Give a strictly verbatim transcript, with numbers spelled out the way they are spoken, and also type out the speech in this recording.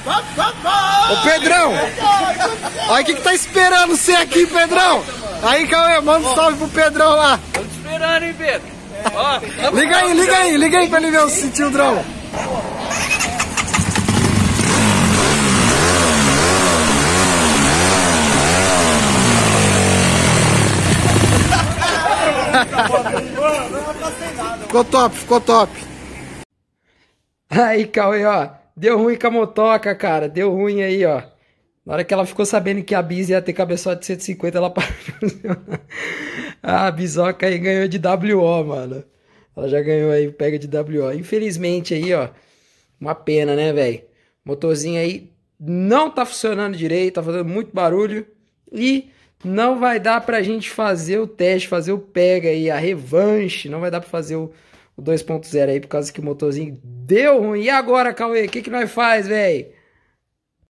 Ô, Pedrão! Olha o que que tá esperando você aqui, Pedrão! Aí, Cauê, manda um salve pro Pedrão lá! Tô te esperando, hein, Pedro? Ó, liga aí, liga aí, liga aí pra ele ver se sentiu o drão! Ficou top, ficou top! Aí, Cauê, ó, deu ruim com a motoca, cara, deu ruim aí, ó. Na hora que ela ficou sabendo que a Bis ia ter cabeçote de cento e cinquenta, ela parou de funcionar. A Bisoca aí ganhou de W O, mano. Ela já ganhou aí, pega de W O. Infelizmente aí, ó, uma pena, né, velho? Motorzinho aí não tá funcionando direito, tá fazendo muito barulho. E não vai dar pra gente fazer o teste, fazer o pega aí, a revanche. Não vai dar pra fazer o, o dois ponto zero aí, por causa que o motorzinho deu ruim. E agora, Cauê, o que que nós faz, velho?